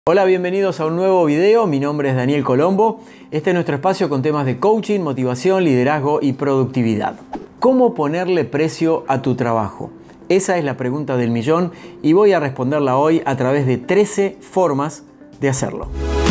Hola, bienvenidos a un nuevo video. Mi nombre es Daniel Colombo. Este es nuestro espacio con temas de coaching, motivación, liderazgo y productividad. ¿Cómo ponerle precio a tu trabajo? Esa es la pregunta del millón y voy a responderla hoy a través de 13 formas de hacerlo.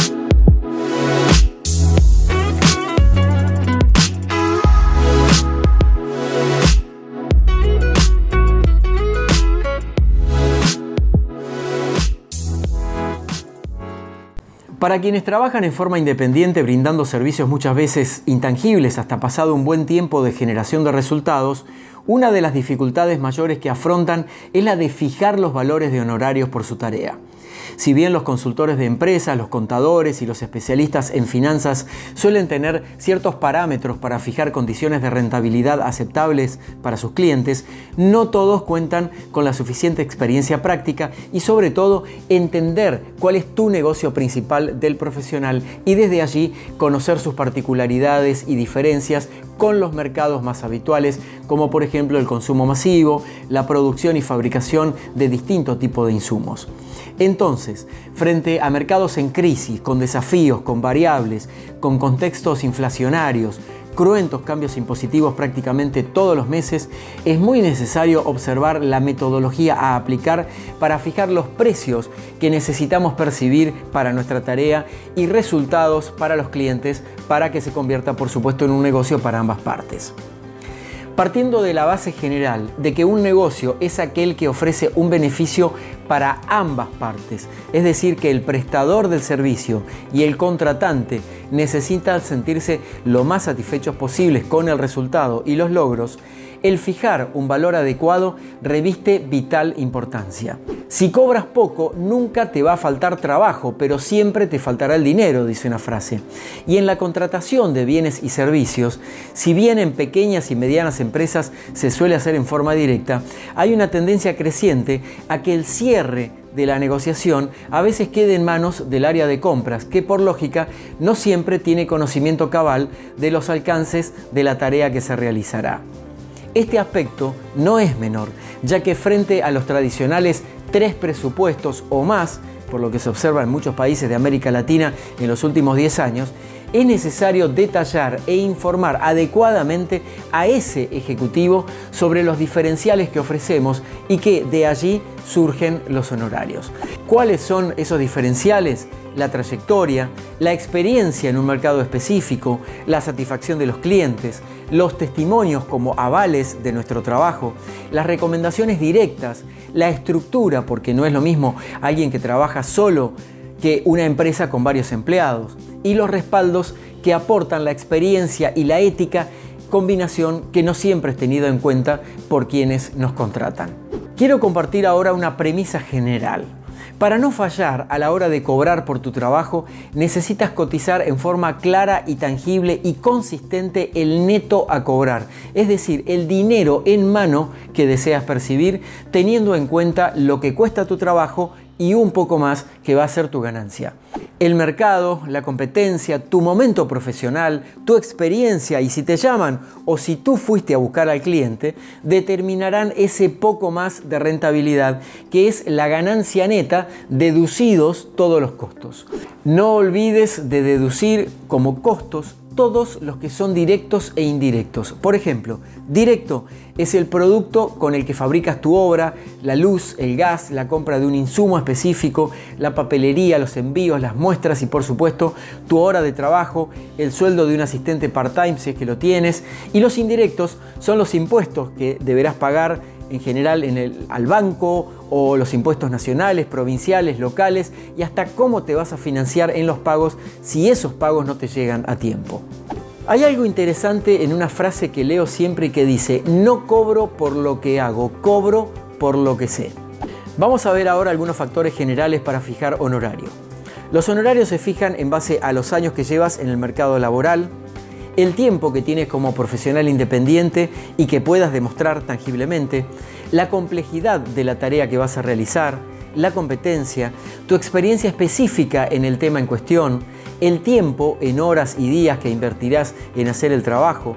Para quienes trabajan en forma independiente brindando servicios muchas veces intangibles hasta pasado un buen tiempo de generación de resultados, una de las dificultades mayores que afrontan es la de fijar los valores de honorarios por su tarea. Si bien los consultores de empresas, los contadores y los especialistas en finanzas suelen tener ciertos parámetros para fijar condiciones de rentabilidad aceptables para sus clientes, no todos cuentan con la suficiente experiencia práctica y sobre todo entender cuál es tu negocio principal del profesional y desde allí conocer sus particularidades y diferencias con los mercados más habituales, como por ejemplo el consumo masivo, la producción y fabricación de distintos tipos de insumos. Entonces, frente a mercados en crisis, con desafíos, con variables, con contextos inflacionarios, cruentos cambios impositivos prácticamente todos los meses, es muy necesario observar la metodología a aplicar para fijar los precios que necesitamos percibir para nuestra tarea y resultados para los clientes para que se convierta, por supuesto, en un negocio para ambas partes. Partiendo de la base general de que un negocio es aquel que ofrece un beneficio para ambas partes, es decir, que el prestador del servicio y el contratante necesitan sentirse lo más satisfechos posibles con el resultado y los logros, el fijar un valor adecuado reviste vital importancia. Si cobras poco, nunca te va a faltar trabajo, pero siempre te faltará el dinero, dice una frase. Y en la contratación de bienes y servicios, si bien en pequeñas y medianas empresas se suele hacer en forma directa, hay una tendencia creciente a que el cierre de la negociación a veces quede en manos del área de compras, que por lógica no siempre tiene conocimiento cabal de los alcances de la tarea que se realizará. Este aspecto no es menor, ya que frente a los tradicionales 3 presupuestos o más, por lo que se observa en muchos países de América Latina en los últimos 10 años, es necesario detallar e informar adecuadamente a ese ejecutivo sobre los diferenciales que ofrecemos y que de allí surgen los honorarios. ¿Cuáles son esos diferenciales? La trayectoria, la experiencia en un mercado específico, la satisfacción de los clientes, los testimonios como avales de nuestro trabajo, las recomendaciones directas, la estructura, porque no es lo mismo alguien que trabaja solo que una empresa con varios empleados, y los respaldos que aportan la experiencia y la ética, combinación que no siempre es tenida en cuenta por quienes nos contratan. Quiero compartir ahora una premisa general. Para no fallar a la hora de cobrar por tu trabajo, necesitas cotizar en forma clara y tangible y consistente el neto a cobrar, es decir, el dinero en mano que deseas percibir, teniendo en cuenta lo que cuesta tu trabajo y un poco más que va a ser tu ganancia. El mercado, la competencia, tu momento profesional, tu experiencia y si te llaman o si tú fuiste a buscar al cliente, determinarán ese poco más de rentabilidad que es la ganancia neta deducidos todos los costos. No olvides de deducir como costos todos los que son directos e indirectos. Por ejemplo, directo es el producto con el que fabricas tu obra, la luz, el gas, la compra de un insumo específico, la papelería, los envíos, las muestras y por supuesto tu hora de trabajo, el sueldo de un asistente part-time si es que lo tienes. Y los indirectos son los impuestos que deberás pagar en general al banco o los impuestos nacionales, provinciales, locales y hasta cómo te vas a financiar en los pagos si esos pagos no te llegan a tiempo. Hay algo interesante en una frase que leo siempre y que dice: no cobro por lo que hago, cobro por lo que sé. Vamos a ver ahora algunos factores generales para fijar honorario. Los honorarios se fijan en base a los años que llevas en el mercado laboral, el tiempo que tienes como profesional independiente y que puedas demostrar tangiblemente, la complejidad de la tarea que vas a realizar, la competencia, tu experiencia específica en el tema en cuestión, el tiempo en horas y días que invertirás en hacer el trabajo,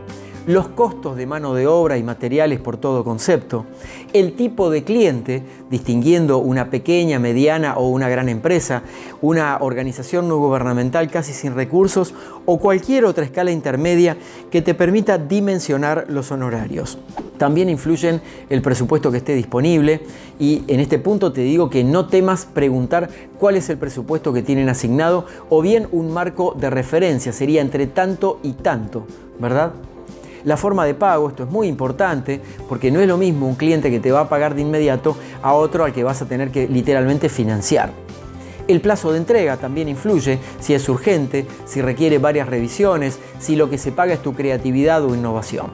los costos de mano de obra y materiales por todo concepto, el tipo de cliente, distinguiendo una pequeña, mediana o una gran empresa, una organización no gubernamental casi sin recursos o cualquier otra escala intermedia que te permita dimensionar los honorarios. También influyen el presupuesto que esté disponible y en este punto te digo que no temas preguntar cuál es el presupuesto que tienen asignado o bien un marco de referencia, sería entre tanto y tanto, ¿verdad? La forma de pago, esto es muy importante porque no es lo mismo un cliente que te va a pagar de inmediato a otro al que vas a tener que literalmente financiar. El plazo de entrega también influye, si es urgente, si requiere varias revisiones, si lo que se paga es tu creatividad o innovación.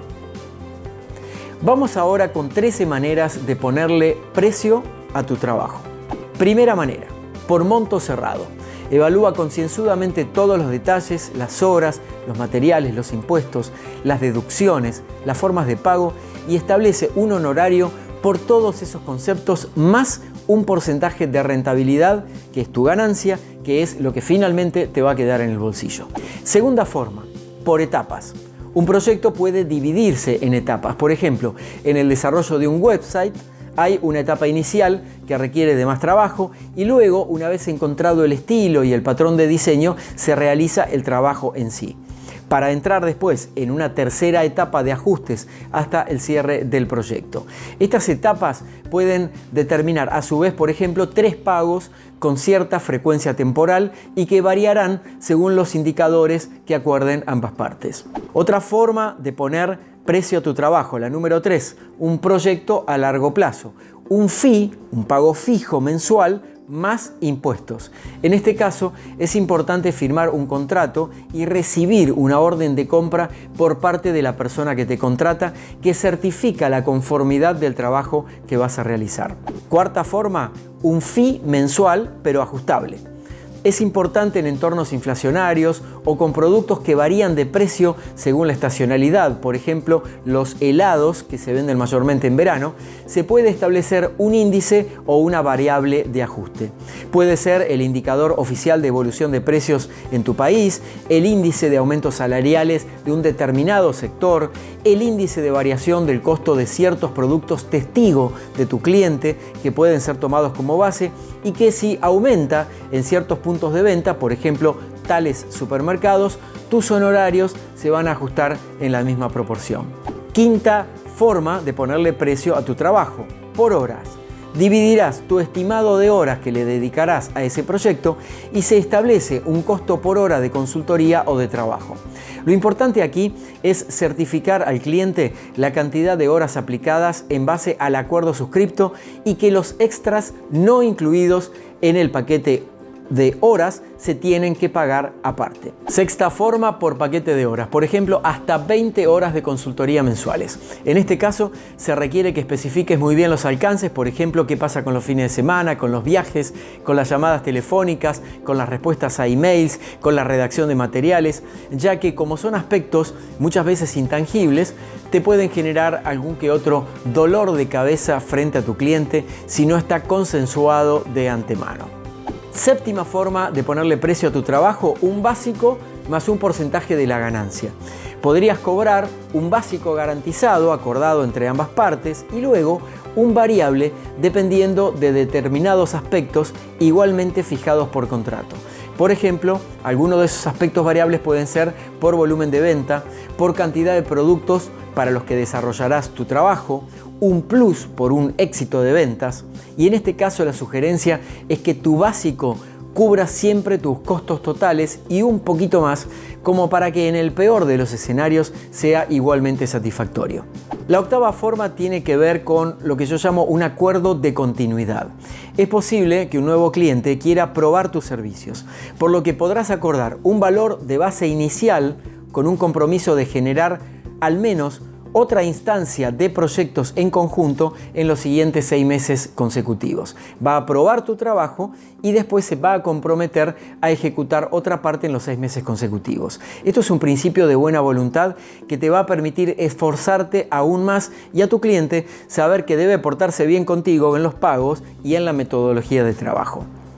Vamos ahora con 13 maneras de ponerle precio a tu trabajo. Primera manera, por monto cerrado. Evalúa concienzudamente todos los detalles, las horas, los materiales, los impuestos, las deducciones, las formas de pago y establece un honorario por todos esos conceptos más un porcentaje de rentabilidad que es tu ganancia, que es lo que finalmente te va a quedar en el bolsillo. Segunda forma, por etapas. Un proyecto puede dividirse en etapas. Por ejemplo, en el desarrollo de un website hay una etapa inicial que requiere de más trabajo y luego, una vez encontrado el estilo y el patrón de diseño, se realiza el trabajo en sí, para entrar después en una tercera etapa de ajustes hasta el cierre del proyecto. Estas etapas pueden determinar a su vez, por ejemplo, 3 pagos con cierta frecuencia temporal y que variarán según los indicadores que acuerden ambas partes. Otra forma de poner precio a tu trabajo, la número 3, un proyecto a largo plazo. Un fee, un pago fijo mensual, más impuestos. En este caso es importante firmar un contrato y recibir una orden de compra por parte de la persona que te contrata que certifica la conformidad del trabajo que vas a realizar. Cuarta forma, un fee mensual pero ajustable. Es importante en entornos inflacionarios o con productos que varían de precio según la estacionalidad. Por ejemplo, los helados, que se venden mayormente en verano, se puede establecer un índice o una variable de ajuste. Puede ser el indicador oficial de evolución de precios en tu país, el índice de aumentos salariales de un determinado sector, el índice de variación del costo de ciertos productos testigo de tu cliente que pueden ser tomados como base y que si aumenta en ciertos puntos de venta, por ejemplo, tales supermercados, tus honorarios se van a ajustar en la misma proporción. Quinta forma de ponerle precio a tu trabajo, por horas. Dividirás tu estimado de horas que le dedicarás a ese proyecto y se establece un costo por hora de consultoría o de trabajo. Lo importante aquí es certificar al cliente la cantidad de horas aplicadas en base al acuerdo suscripto y que los extras no incluidos en el paquete de horas se tienen que pagar aparte. Sexta forma, por paquete de horas. Por ejemplo, hasta 20 horas de consultoría mensuales. En este caso, se requiere que especifiques muy bien los alcances. Por ejemplo, qué pasa con los fines de semana, con los viajes, con las llamadas telefónicas, con las respuestas a emails, con la redacción de materiales, ya que como son aspectos muchas veces intangibles, te pueden generar algún que otro dolor de cabeza frente a tu cliente si no está consensuado de antemano. Séptima forma de ponerle precio a tu trabajo, un básico más un porcentaje de la ganancia. Podrías cobrar un básico garantizado acordado entre ambas partes y luego un variable dependiendo de determinados aspectos igualmente fijados por contrato. Por ejemplo, algunos de esos aspectos variables pueden ser por volumen de venta, por cantidad de productos para los que desarrollarás tu trabajo, un plus por un éxito de ventas y en este caso la sugerencia es que tu básico cubra siempre tus costos totales y un poquito más como para que en el peor de los escenarios sea igualmente satisfactorio. La octava forma tiene que ver con lo que yo llamo un acuerdo de continuidad. Es posible que un nuevo cliente quiera probar tus servicios, por lo que podrás acordar un valor de base inicial con un compromiso de generar al menos otra instancia de proyectos en conjunto en los siguientes 6 meses consecutivos. Va a probar tu trabajo y después se va a comprometer a ejecutar otra parte en los 6 meses consecutivos. Esto es un principio de buena voluntad que te va a permitir esforzarte aún más y a tu cliente saber que debe portarse bien contigo en los pagos y en la metodología de trabajo.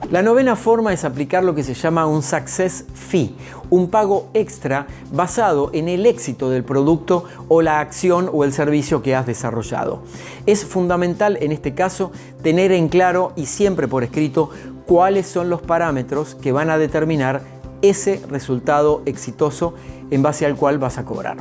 La novena forma es aplicar lo que se llama un success fee, un pago extra basado en el éxito del producto o la acción o el servicio que has desarrollado. Es fundamental en este caso tener en claro y siempre por escrito cuáles son los parámetros que van a determinar ese resultado exitoso en base al cual vas a cobrar.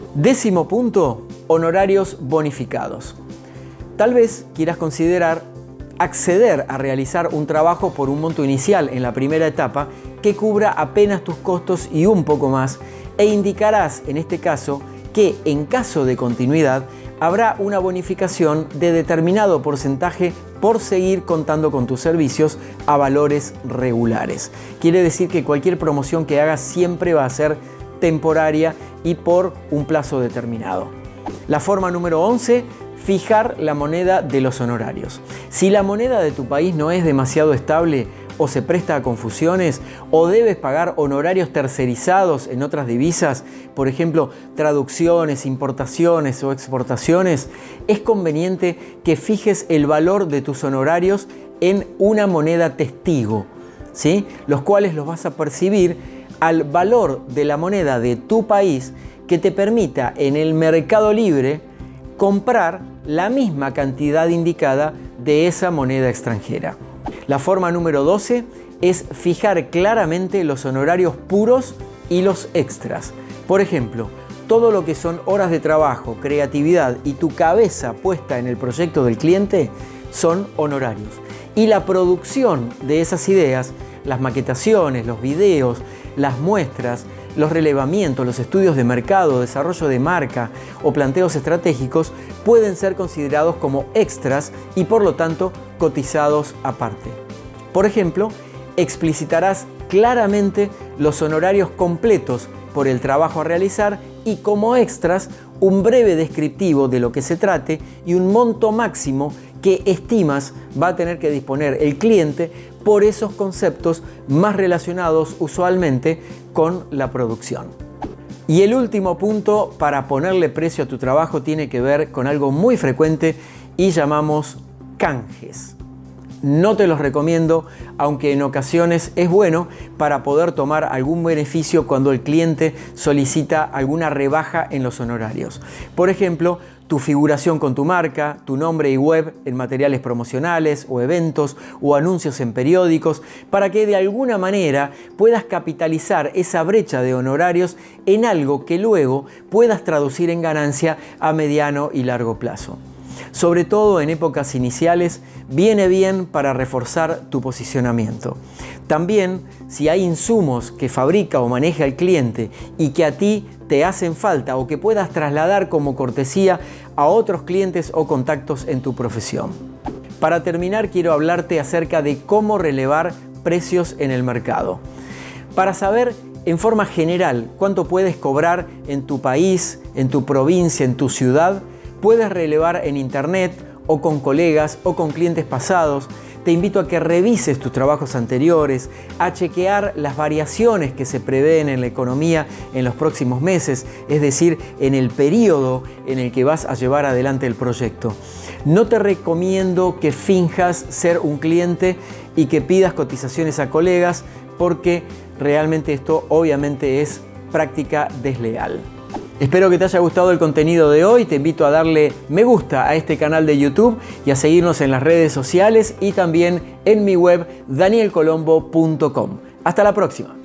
10º punto, honorarios bonificados. Tal vez quieras considerar acceder a realizar un trabajo por un monto inicial en la primera etapa que cubra apenas tus costos y un poco más, e indicarás en este caso que en caso de continuidad habrá una bonificación de determinado porcentaje por seguir contando con tus servicios a valores regulares. Quiere decir que cualquier promoción que hagas siempre va a ser temporaria y por un plazo determinado. La forma número 11, fijar la moneda de los honorarios. Si la moneda de tu país no es demasiado estable o se presta a confusiones o debes pagar honorarios tercerizados en otras divisas, por ejemplo, traducciones, importaciones o exportaciones, es conveniente que fijes el valor de tus honorarios en una moneda testigo, ¿sí? Los cuales los vas a percibir al valor de la moneda de tu país que te permita en el mercado libre comprar la misma cantidad indicada de esa moneda extranjera. La forma número 12 es fijar claramente los honorarios puros y los extras. Por ejemplo, todo lo que son horas de trabajo, creatividad y tu cabeza puesta en el proyecto del cliente son honorarios. Y la producción de esas ideas, las maquetaciones, los videos, las muestras, los relevamientos, los estudios de mercado, desarrollo de marca o planteos estratégicos pueden ser considerados como extras y por lo tanto cotizados aparte. Por ejemplo, explicitarás claramente los honorarios completos por el trabajo a realizar y como extras un breve descriptivo de lo que se trate y un monto máximo que estimas va a tener que disponer el cliente por esos conceptos más relacionados usualmente con la producción. Y el último punto para ponerle precio a tu trabajo tiene que ver con algo muy frecuente y llamamos canjes. No te los recomiendo, aunque en ocasiones es bueno para poder tomar algún beneficio cuando el cliente solicita alguna rebaja en los honorarios. Por ejemplo, tu figuración con tu marca, tu nombre y web en materiales promocionales o eventos o anuncios en periódicos, para que de alguna manera puedas capitalizar esa brecha de honorarios en algo que luego puedas traducir en ganancia a mediano y largo plazo. Sobre todo en épocas iniciales, viene bien para reforzar tu posicionamiento. También, si hay insumos que fabrica o maneja el cliente y que a ti te hacen falta o que puedas trasladar como cortesía a otros clientes o contactos en tu profesión. Para terminar, quiero hablarte acerca de cómo relevar precios en el mercado. Para saber en forma general cuánto puedes cobrar en tu país, en tu provincia, en tu ciudad, puedes relevar en internet o con colegas o con clientes pasados. Te invito a que revises tus trabajos anteriores, a chequear las variaciones que se prevén en la economía en los próximos meses, es decir, en el periodo en el que vas a llevar adelante el proyecto. No te recomiendo que finjas ser un cliente y que pidas cotizaciones a colegas, porque realmente esto obviamente es práctica desleal. Espero que te haya gustado el contenido de hoy. Te invito a darle me gusta a este canal de YouTube y a seguirnos en las redes sociales y también en mi web danielcolombo.com. Hasta la próxima.